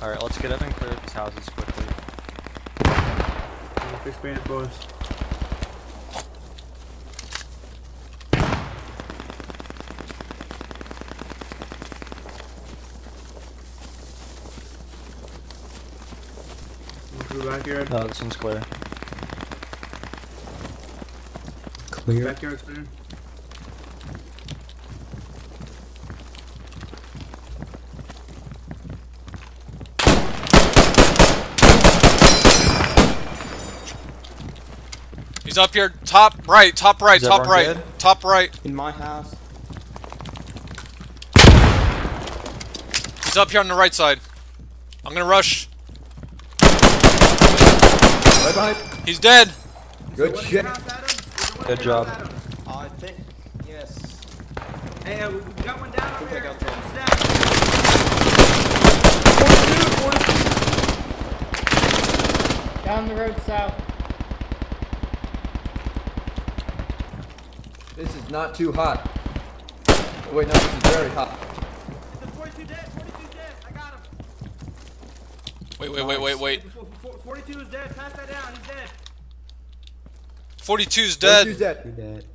Alright, let's get up and clear these houses quickly. Expand, boys. Backyard. No, this one's clear. Clear. Backyard's clear. He's up here, top right, top right, Is top everyone right, good? top right. In my house. He's up here on the right side. I'm gonna rush. Right behind. He's dead. Good shit. Good job. I think, yes. Hey, we got one down over Take here. out there. Down the road south. This is not too hot. Wait, no, this is very hot. The 42 dead. 42 dead. I got him. Wait. 42 is dead. Pass that down. He's dead. 42's dead. Who's that?